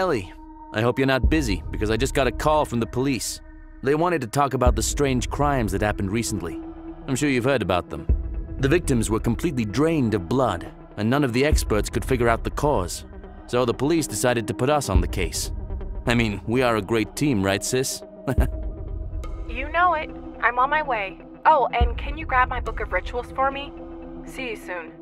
Ellie. I hope you're not busy, because I just got a call from the police. They wanted to talk about the strange crimes that happened recently. I'm sure you've heard about them. The victims were completely drained of blood, and none of the experts could figure out the cause. So the police decided to put us on the case. I mean, we are a great team, right, sis? You know it. I'm on my way. Oh, and can you grab my book of rituals for me? See you soon.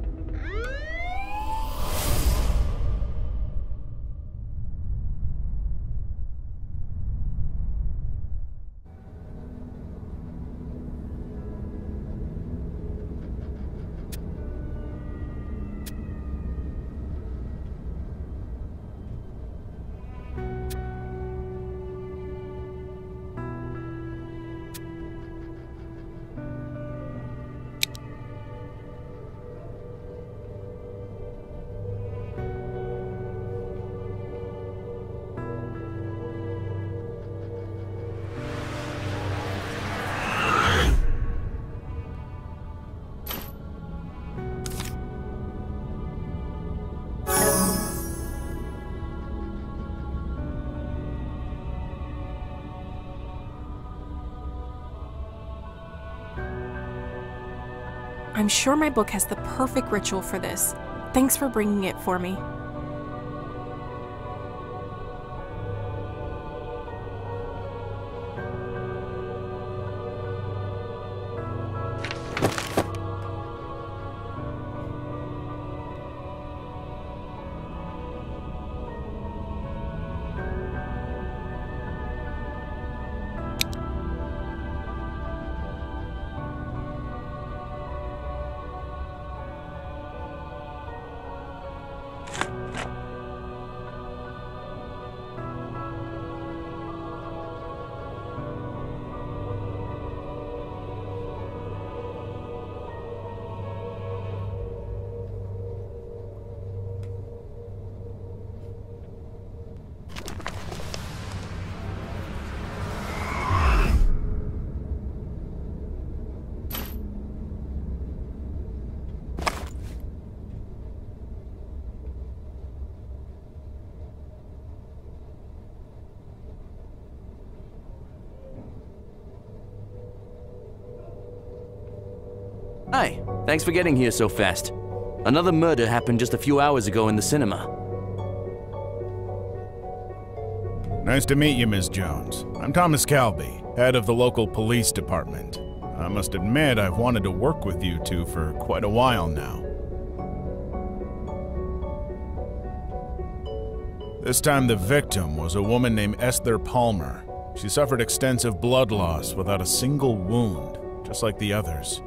I'm sure my book has the perfect ritual for this. Thanks for bringing it for me. Hi, thanks for getting here so fast. Another murder happened just a few hours ago in the cinema. Nice to meet you, Ms. Jones. I'm Thomas Calby, head of the local police department. I must admit I've wanted to work with you two for quite a while now. This time the victim was a woman named Esther Palmer. She suffered extensive blood loss without a single wound, just like the others.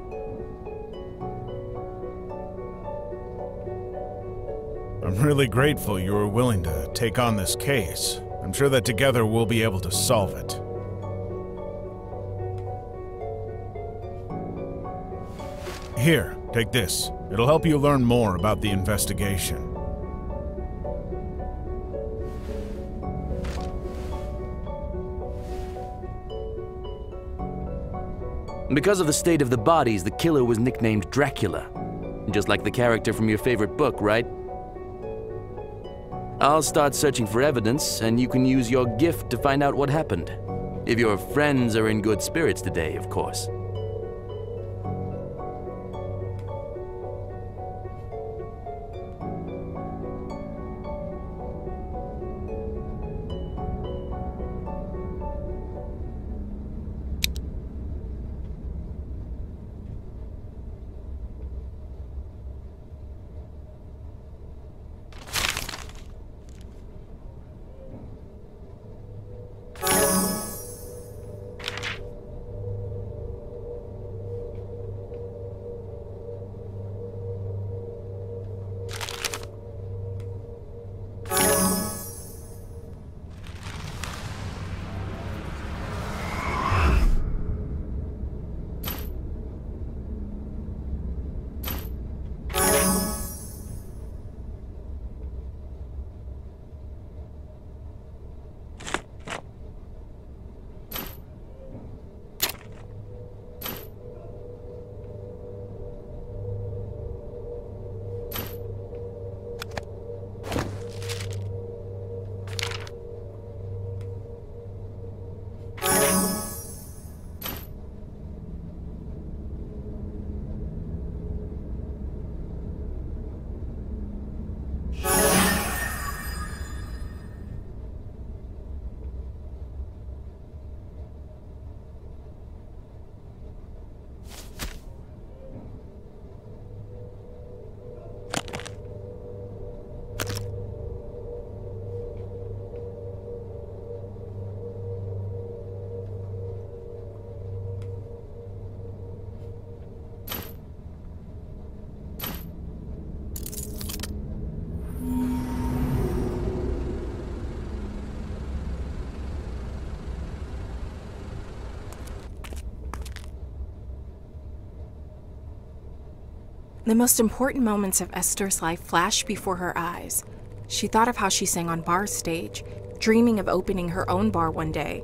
I'm really grateful you were willing to take on this case. I'm sure that together we'll be able to solve it. Here, take this. It'll help you learn more about the investigation. Because of the state of the bodies, the killer was nicknamed Dracula. Just like the character from your favorite book, right? I'll start searching for evidence, and you can use your gift to find out what happened. If your friends are in good spirits today, of course. The most important moments of Esther's life flashed before her eyes. She thought of how she sang on bar stage, dreaming of opening her own bar one day.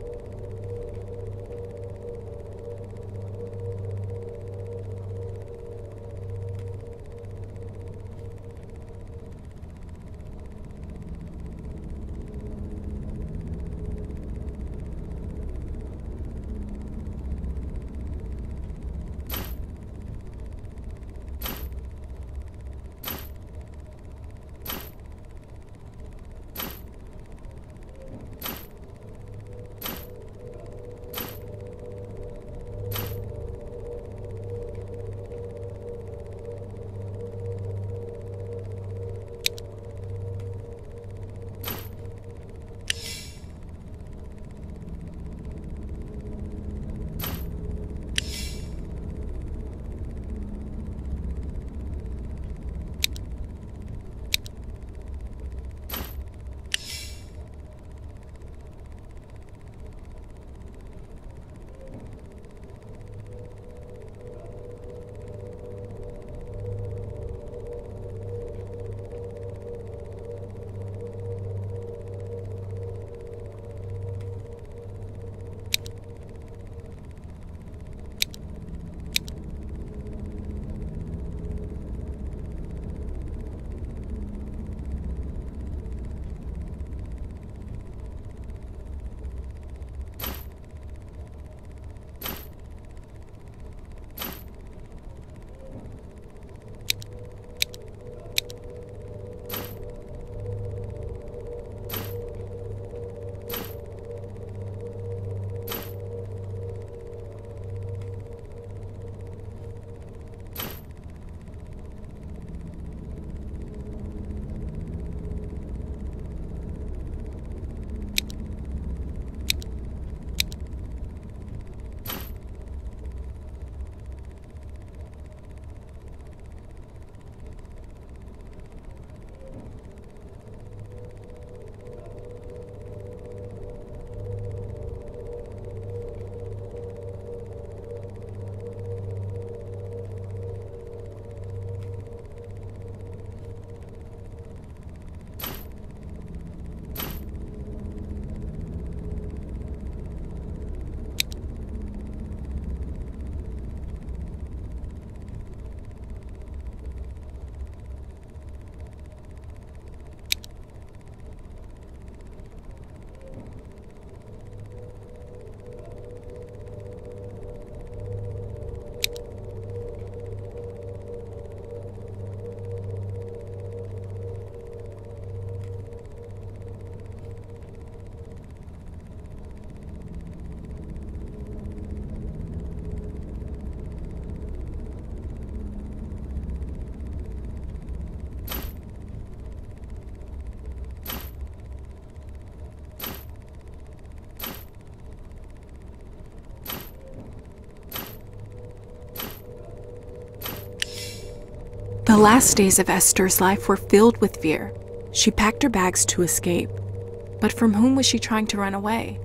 The last days of Esther's life were filled with fear. She packed her bags to escape. But from whom was she trying to run away?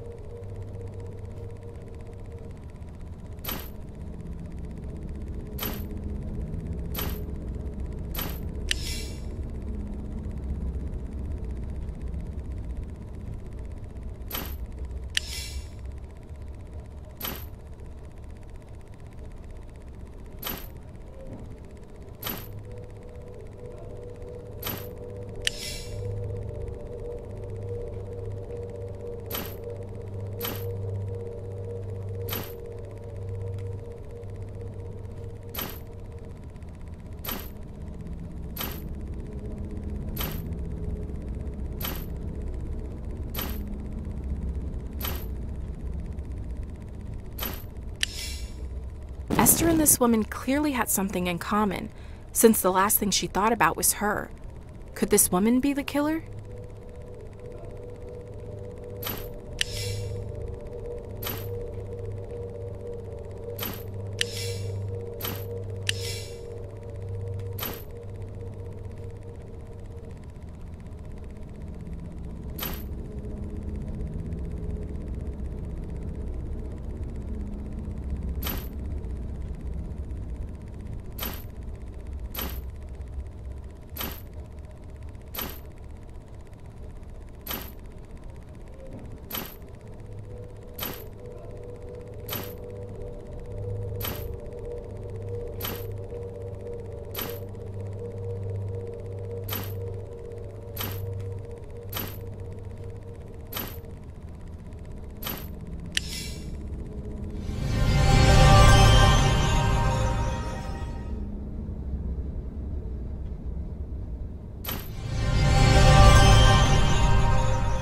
Esther and this woman clearly had something in common, since the last thing she thought about was her. Could this woman be the killer?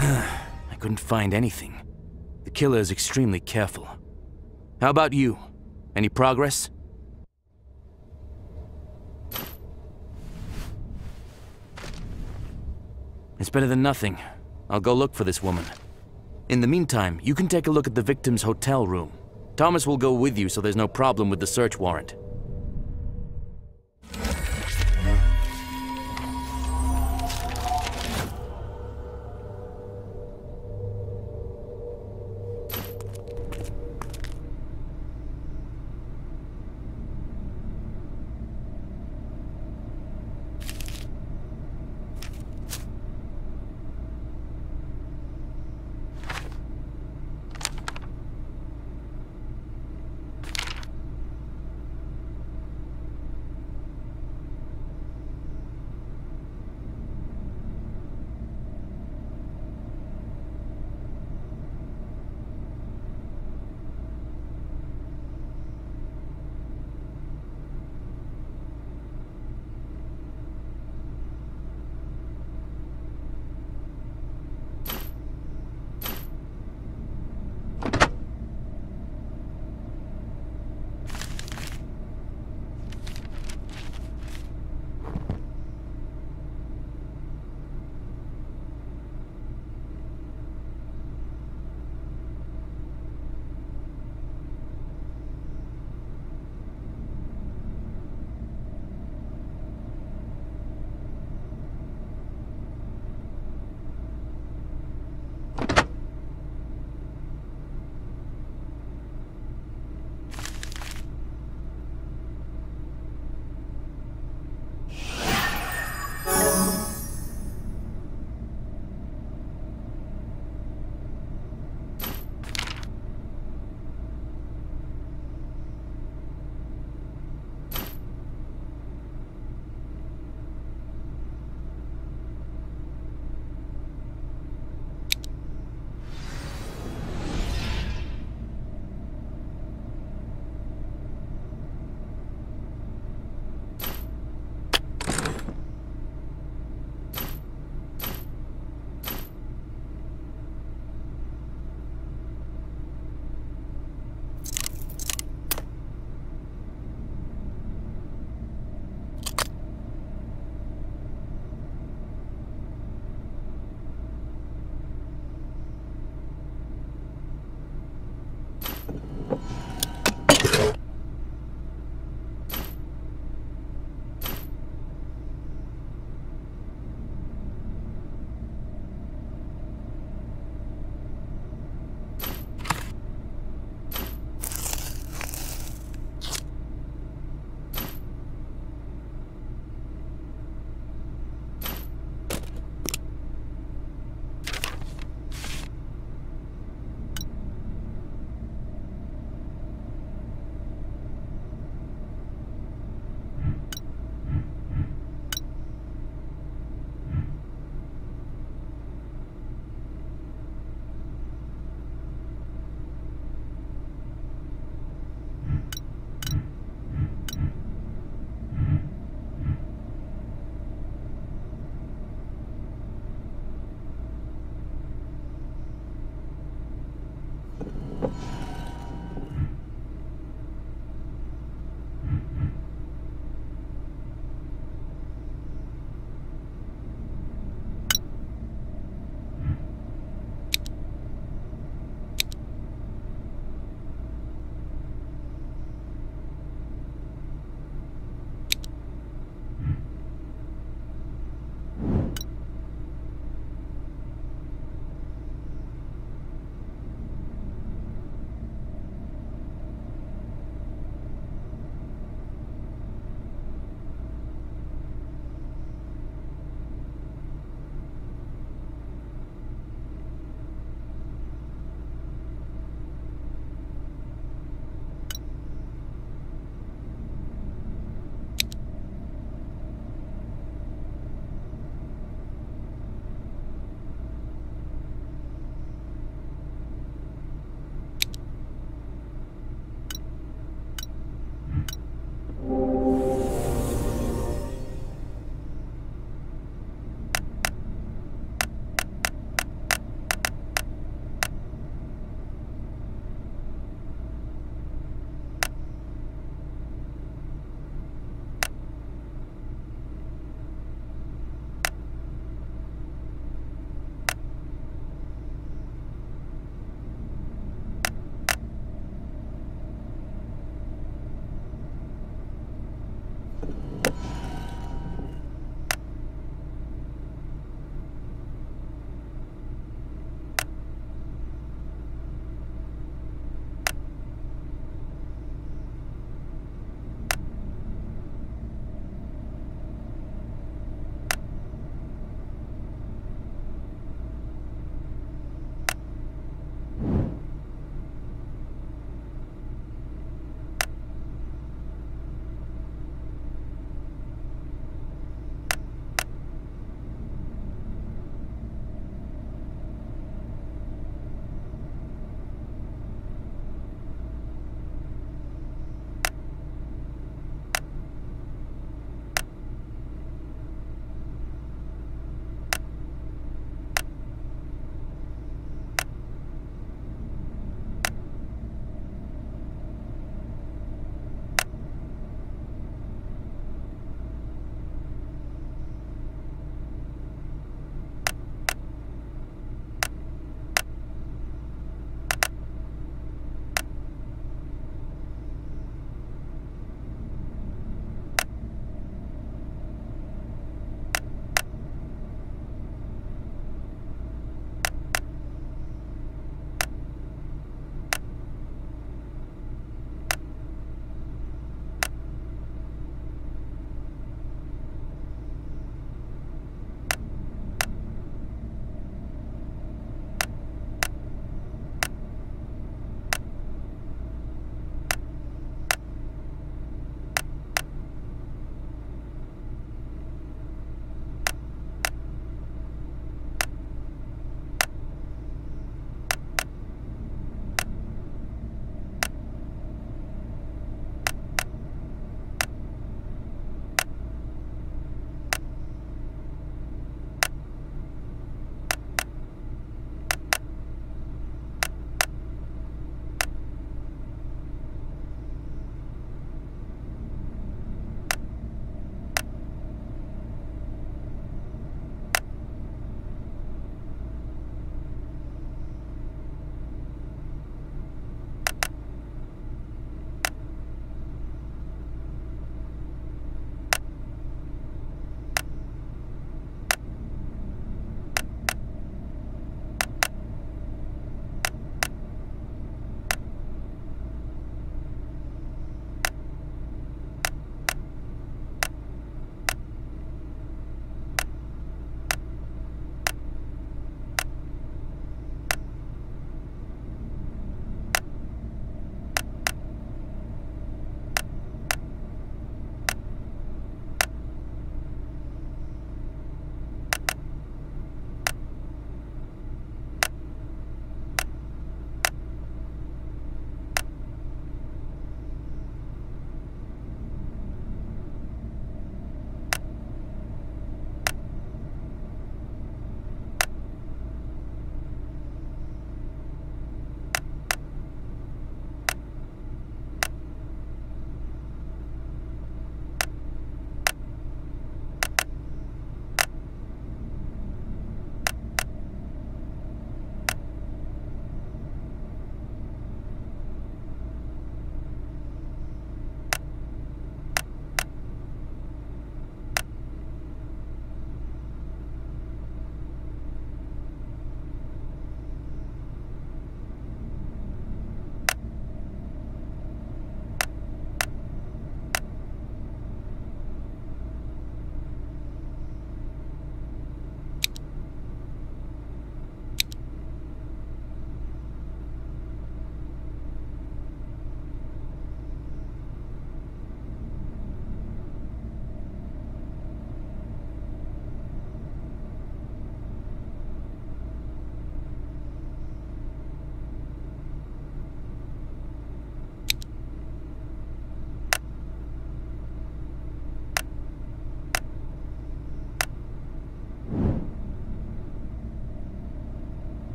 I couldn't find anything. The killer is extremely careful. How about you? Any progress? It's better than nothing. I'll go look for this woman. In the meantime, you can take a look at the victim's hotel room. Thomas will go with you so there's no problem with the search warrant.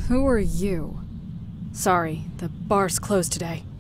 Who are you? Sorry, the bar's closed today.